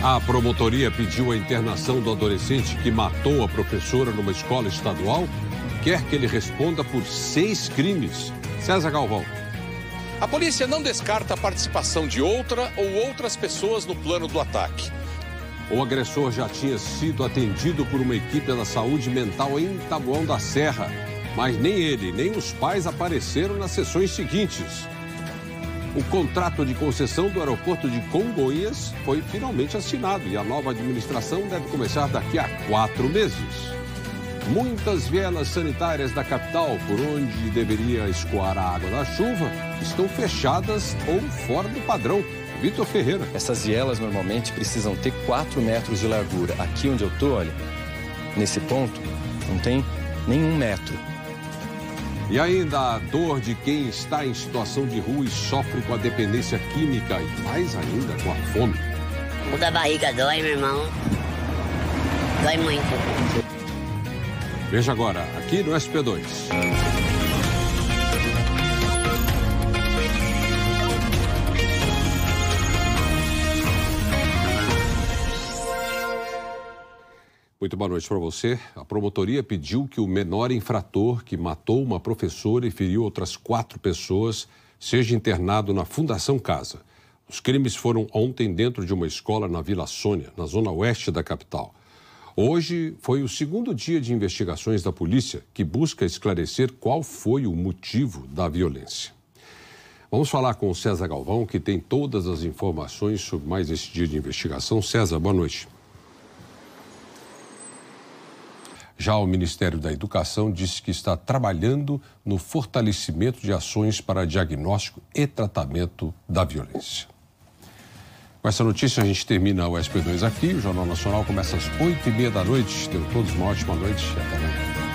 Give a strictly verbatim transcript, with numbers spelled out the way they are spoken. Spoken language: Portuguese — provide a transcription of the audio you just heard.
A promotoria pediu a internação do adolescente que matou a professora numa escola estadual. Quer que ele responda por seis crimes. César Galvão. A polícia não descarta a participação de outra ou outras pessoas no plano do ataque. O agressor já tinha sido atendido por uma equipe da saúde mental em Taboão da Serra. Mas nem ele, nem os pais apareceram nas sessões seguintes. O contrato de concessão do aeroporto de Congonhas foi finalmente assinado e a nova administração deve começar daqui a quatro meses. Muitas vielas sanitárias da capital, por onde deveria escoar a água da chuva, estão fechadas ou fora do padrão. Vitor Ferreira. Essas vielas normalmente precisam ter quatro metros de largura. Aqui onde eu estou, olha, nesse ponto, não tem nenhum metro. E ainda a dor de quem está em situação de rua e sofre com a dependência química e mais ainda com a fome. O da barriga dói, meu irmão. Dói muito. Veja agora, aqui no S P dois. Muito boa noite para você. A promotoria pediu que o menor infrator que matou uma professora e feriu outras quatro pessoas seja internado na Fundação Casa. Os crimes foram ontem dentro de uma escola na Vila Sônia, na zona oeste da capital. Hoje foi o segundo dia de investigações da polícia, que busca esclarecer qual foi o motivo da violência. Vamos falar com o César Galvão, que tem todas as informações sobre mais esse dia de investigação. César, boa noite. Já o Ministério da Educação disse que está trabalhando no fortalecimento de ações para diagnóstico e tratamento da violência. Com essa notícia, a gente termina o S P dois aqui. O Jornal Nacional começa às oito e meia da noite. Tenham todos uma ótima noite e até amanhã.